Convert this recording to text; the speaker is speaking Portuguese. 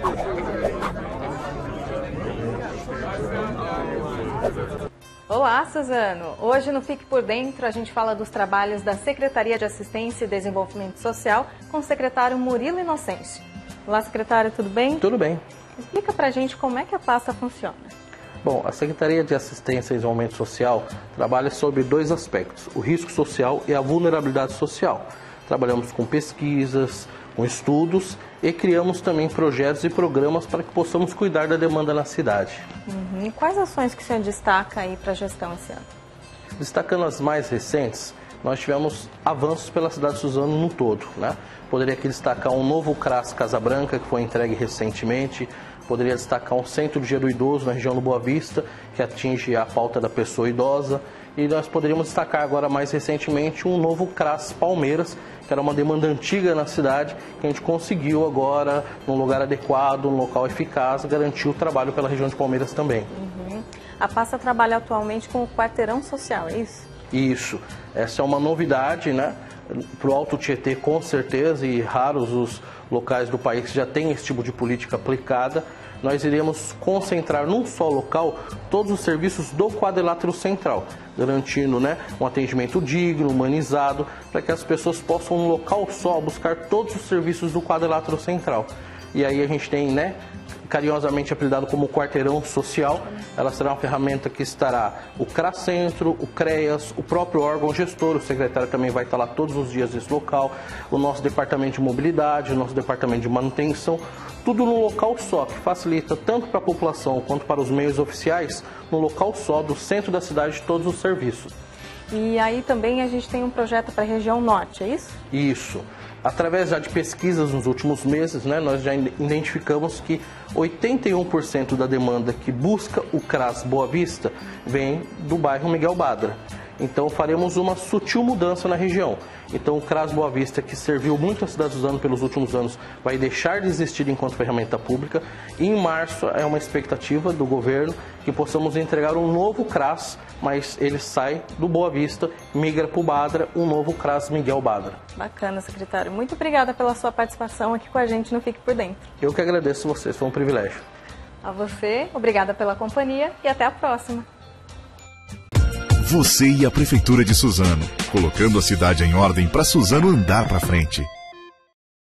Olá, Suzano! Hoje no Fique por Dentro a gente fala dos trabalhos da Secretaria de Assistência e Desenvolvimento Social com o secretário Murilo Inocêncio. Olá, secretário, tudo bem? Tudo bem. Explica pra gente como é que a pasta funciona. Bom, a Secretaria de Assistência e Desenvolvimento Social trabalha sobre dois aspectos, o risco social e a vulnerabilidade social. Trabalhamos com pesquisas, com estudos e criamos também projetos e programas para que possamos cuidar da demanda na cidade. E quais ações que o senhor destaca aí para a gestão esse ano? Destacando as mais recentes, nós tivemos avanços pela cidade de Suzano no todo, né? Poderia aqui destacar um novo CRAS Casa Branca, que foi entregue recentemente. Poderia destacar um centro de dia do idoso na região do Boa Vista, que atinge a pauta da pessoa idosa. E nós poderíamos destacar agora mais recentemente um novo CRAS Palmeiras, que era uma demanda antiga na cidade, que a gente conseguiu agora, num lugar adequado, num local eficaz, garantir o trabalho pela região de Palmeiras também. A pasta trabalha atualmente com o quarteirão social, é isso? Isso. Essa é uma novidade, né? Para o Alto Tietê, com certeza, e raros os locais do país que já têm esse tipo de política aplicada. Nós iremos concentrar num só local todos os serviços do quadrilátero central, garantindo, né, um atendimento digno, humanizado, para que as pessoas possam, num local só, buscar todos os serviços do quadrilátero central. E aí a gente tem, né, carinhosamente apelidado como quarteirão social. Ela será uma ferramenta que estará o CRAS Centro, o CREAS, o próprio órgão gestor, o secretário também vai estar lá todos os dias nesse local, o nosso departamento de mobilidade, o nosso departamento de manutenção, tudo num local só, que facilita tanto para a população quanto para os meios oficiais, no local só do centro da cidade, todos os serviços. E aí também a gente tem um projeto para a região norte, é isso? Isso. Através já de pesquisas nos últimos meses, né, nós já identificamos que 81% da demanda que busca o CRAS Boa Vista vem do bairro Miguel Badra. Então faremos uma sutil mudança na região. Então o CRAS Boa Vista, que serviu muito a cidade de Suzano pelos últimos anos, vai deixar de existir enquanto ferramenta pública. E em março é uma expectativa do governo que possamos entregar um novo CRAS, mas ele sai do Boa Vista, migra para o Badra, um novo CRAS Miguel Badra. Bacana, secretário. Muito obrigada pela sua participação aqui com a gente no Fique por Dentro. Eu que agradeço vocês, foi um privilégio. A você, obrigada pela companhia e até a próxima. Você e a Prefeitura de Suzano, colocando a cidade em ordem para Suzano andar para frente.